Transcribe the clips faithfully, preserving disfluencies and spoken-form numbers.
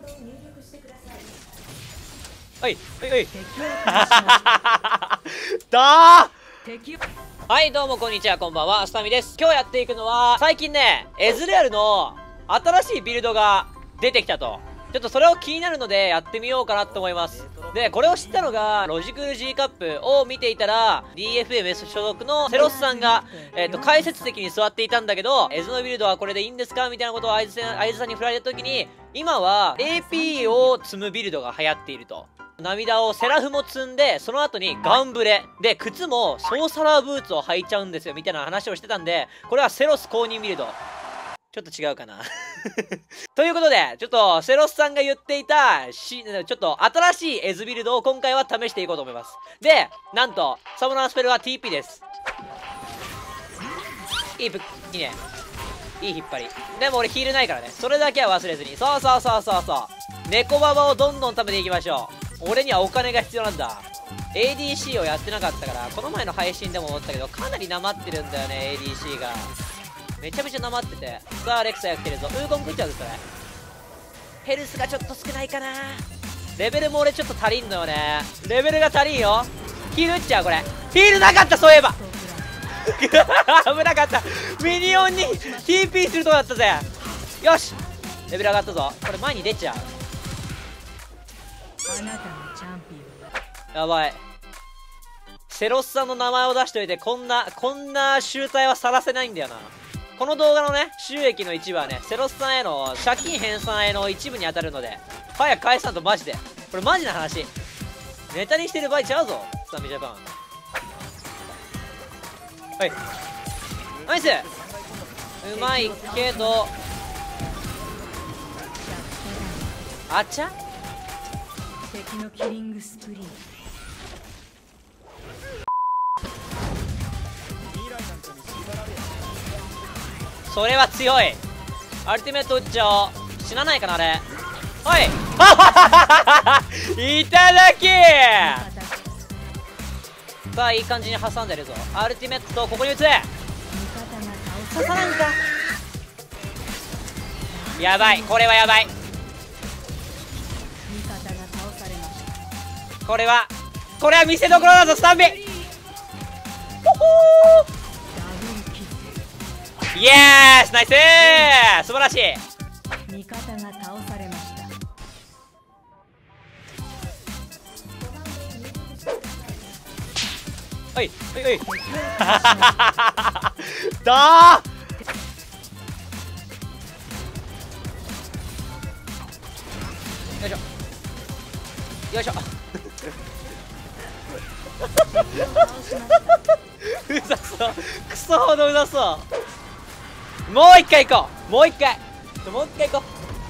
おいおいおいだー。はいどうもこんにちは、こんばんは、スタミです。今日やっていくのは、最近ねエズレアルの新しいビルドが出てきたと。ちょっとそれを気になるのでやってみようかなと思います。でこれを知ったのがロジクール G カップを見ていたら ディーエフエムエス 所属のセロスさんが、えー、と解説席に座っていたんだけど、エズのビルドはこれでいいんですかみたいなことをあいずさんに振られた時に、今は エーピー を積むビルドが流行っていると。涙をセラフも積んで、その後にガンブレで靴もソーサラーブーツを履いちゃうんですよみたいな話をしてたんで、これはセロス公認ビルド。ちょっと違うかなということで、ちょっとセロスさんが言っていたし、ちょっと新しいエズビルドを今回は試していこうと思います。で、なんとサモナースペルは ティーピー です。いいぶいいね、いい引っ張り。でも俺ヒールないからね、それだけは忘れずに。そうそうそうそうそう、猫ババをどんどん食べていきましょう。俺にはお金が必要なんだ。 エーディーシー をやってなかったから、この前の配信でも思ったけどかなりなまってるんだよね、 エーディーシー がめちゃめちゃなまってて。さあレクサやってるぞ。ウーゴン食っちゃうぞそれ。ヘルスがちょっと少ないかな。レベルも俺ちょっと足りんのよね。レベルが足りんよ。ヒール打っちゃう。これヒールなかった、そういえば危なかった。ミニオンに ティーピー するとこだったぜ。よしレベル上がったぞ。これ前に出ちゃう。やばい、セロスさんの名前を出しといてこんなこんな集体は晒せないんだよな。この動画のね収益の一部はね、セロスさんへの借金返済への一部に当たるので、早く返さんとマジで。これマジな話、ネタにしてる場合ちゃうぞスタミジャパン。はいナイス、うまいけどあちゃ敵のキリングスプリー。それは強い。アルティメット打っちゃおう。死なないかなあれ。はいいただき。さあいい感じに挟んでるぞ。アルティメットここに打つ。刺さらんか。やばい、これはやばい。これはこれは見せどころだぞスタンビ。イエースナイスー、素晴らしい。味方が倒されました。はいはいはいだー。よいしょよいしょうざそう、クソほどうざそう。もう一回行こう、もう一回もう一回行こ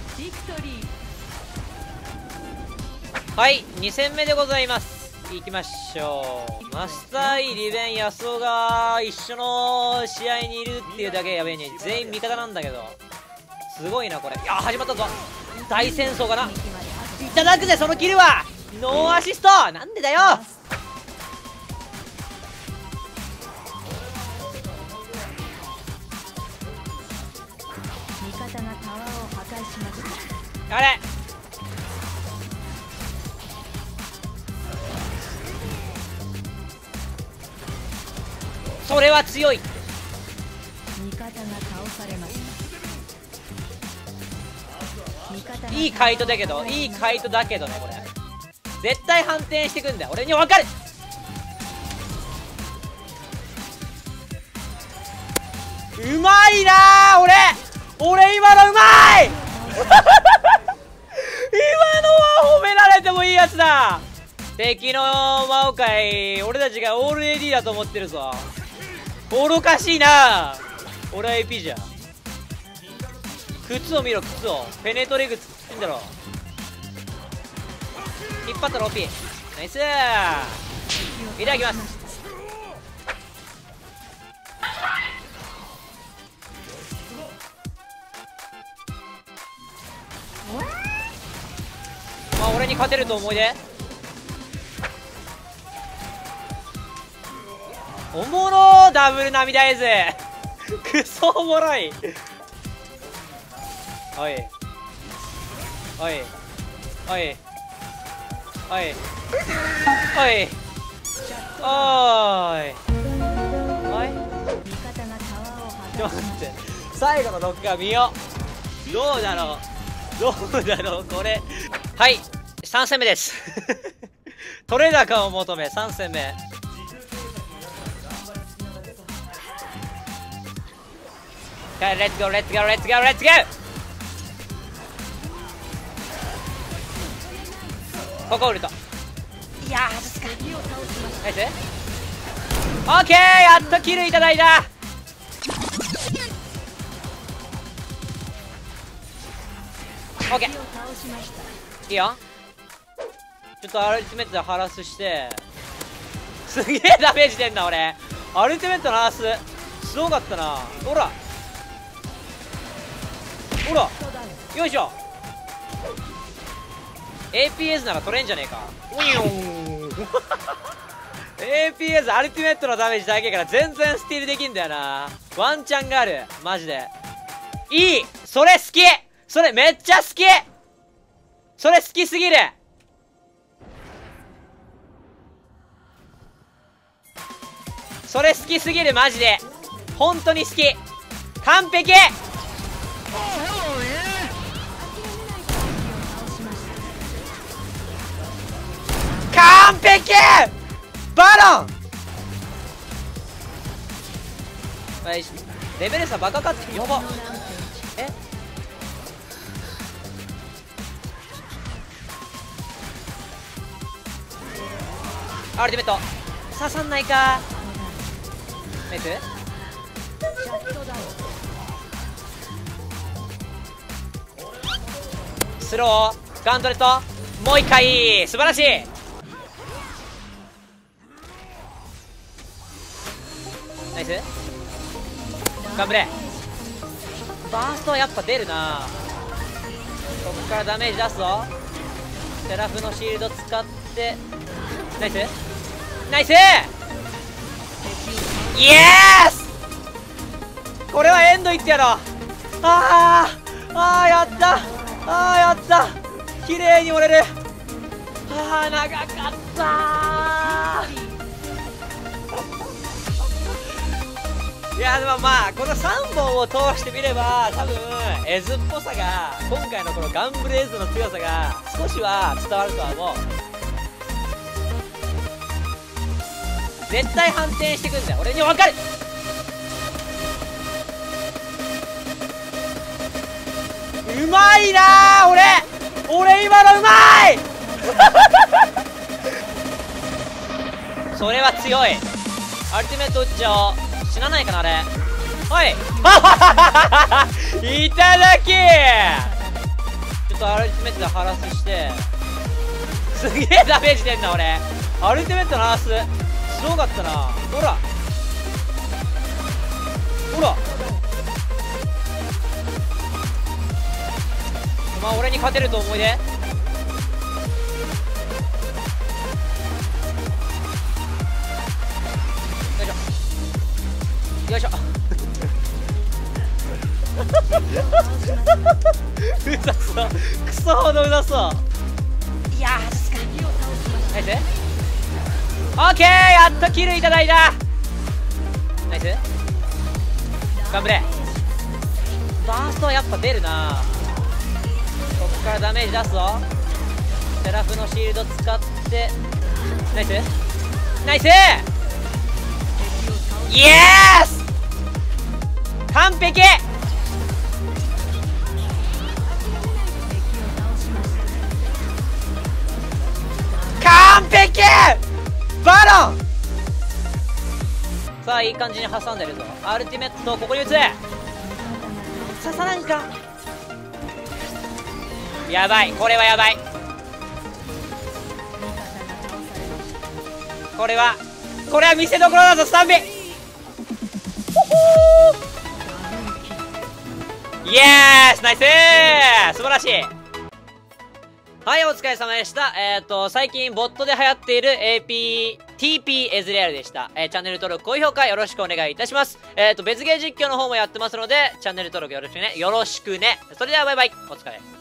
う。はいに戦目でございます。行きましょう。マスター E、リベン、ヤスオが一緒の試合にいるっていうだけやべえに、全員味方なんだけどすごいなこれ。いや始まったぞ、大戦争かな。いただくぜそのキルは。ノーアシストなんでだよ。あれそれは強いって。味方が倒されました。いいカイトだけどいいカイトだけどね、これ絶対反転してくんだよ。俺に分かる。うまいなー俺俺今のうまい今のは褒められてもいいやつだ。敵の魔王界俺たちがオール エーディー だと思ってるぞ。愚かしいな。俺は エーピー じゃん。靴を見ろ靴を。ペネトレ靴いいんだろ。引っ張ったら オーピー ナイスー。いただきます。まあ俺に勝てると思い出。おもろーダブル涙絵図クソおもろい。おいおいおいおいおいおーいおいちょっと待って、最後の録画見よう。どうだろうどうだろうこれ。はい、さん戦目です取れ高を求めさん戦目。レッツゴーレッツゴーレッツゴーレッツゴー。ここウルト。いやー外すか。ナイス。オッケー、やっとキルいただいた。オッケーいいよ。ちょっとアルティメットでハラスして。すげえダメージ出んな俺。アルティメットのハラスすごかったな。ほらほらよいしょ。 エーピーエス なら取れんじゃねえか。ウィヨンエーピーエス アルティメットのダメージだけから全然スティールできんだよな。ワンチャンがあるマジで。いい、それ好き、それめっちゃ好き、それ好きすぎる。それ好きすぎるマジで。本当に好き、完璧。完璧バロン。レベル差バカかって。やば。えアルティメット刺さんないか。ナイス。スローガントレットもう一回。素晴らしい。ナイス。頑張れ。バーストはやっぱ出るな。ここからダメージ出すぞ。セラフのシールド使って。ナイスナイスイエース。これはエンドいってやろう。あーあーやった。あーやった。綺麗に折れる。あー長かったー。いやでもまあこのさんぼんを通してみれば多分エズっぽさが、今回のこのガンブレイズの強さが少しは伝わるとは思う。絶対反転してくんだよ俺に分かる。うまいなー俺俺今のうまいそれは強い。アルティメット打っちゃおう。死なないかなあれ。はいいただき。ちょっとアルティメットでハラスして。すげえダメージ出んな俺。アルティメットのハラスすごかったな。ほらほらお前俺に勝てると思い出。よいしょうざそうクソほどうざそう。いやー外すか。ナイス。オッケーやっとキルいただいた。ナイス。頑張れ。バーストはやっぱ出るな。ここからダメージ出すぞ。セラフのシールド使ってナイスナイスイエース完璧。完璧バロン。さあいい感じに挟んでるぞ。アルティメットここに打つ。刺さないか。やばいこれはやばい。これはこれは見せどころだぞスタンビ。イエースナイスー素晴らしい。はい、お疲れ様でした。えっ、ー、と、最近ボットで流行っている エーピー、ティーピー エズレアルでした。えー、チャンネル登録、高評価よろしくお願いいたします。えっ、ー、と、別ゲー実況の方もやってますので、チャンネル登録よろしくね。よろしくね。それではバイバイ。お疲れ。